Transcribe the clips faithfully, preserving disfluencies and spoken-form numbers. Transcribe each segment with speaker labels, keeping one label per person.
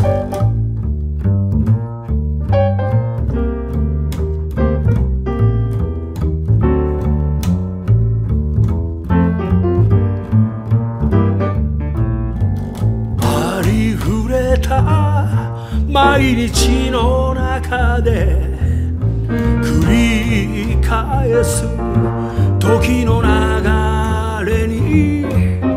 Speaker 1: 毎日の中で繰り返す時の流れに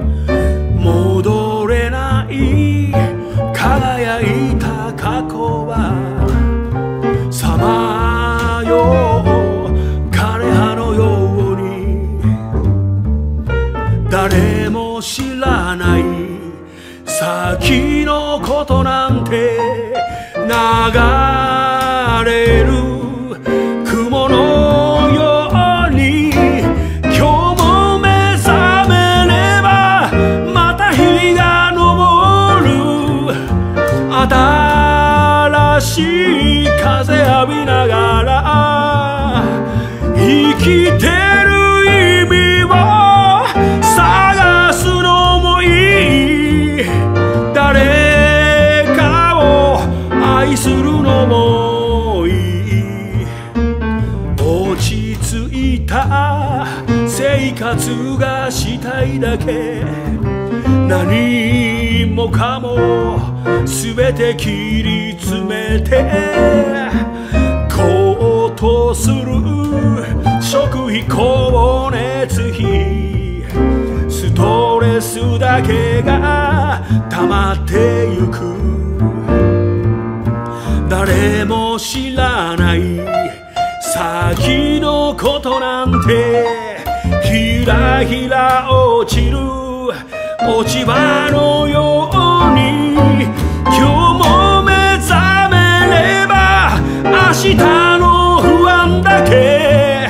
Speaker 1: 戻れない輝いた過去はさまよう枯葉のように誰も知らない先のことなんて流れる雲のように今日も目覚めればまた日が昇る新しい風浴びながら生きてる意味を探すのもいい誰かを愛するのもいい落ち着いた生活がしたいだけ何もかも全て切り詰めて高騰する食費光熱費ストレスだけが溜まってゆく誰も知らない先のことなんてひらひら落ちる落ち葉のように今日も目覚めれば明日の不安だけ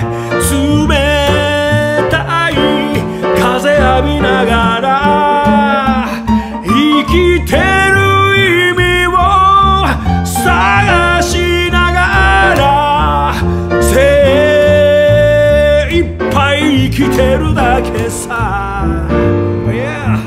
Speaker 1: 冷たい風浴びながら生きてる意味を探しながら精一杯生きてるだけさ、yeah.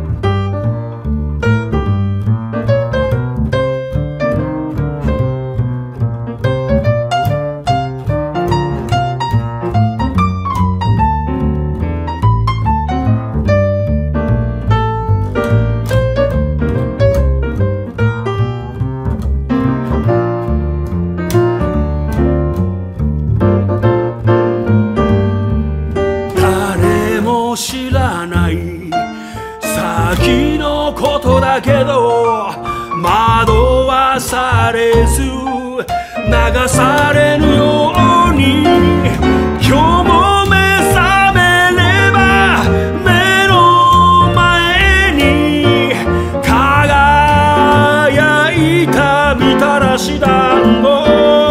Speaker 1: 知らない先のことだけど惑わされず流されぬように今日も目覚めれば目の前に輝いたみたらし団子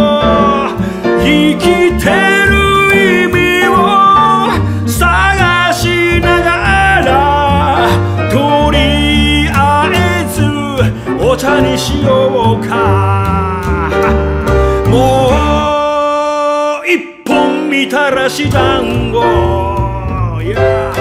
Speaker 1: 生きてる意味を探しながらとりあえずお茶にしようかもう一本みたらし団子、yeah.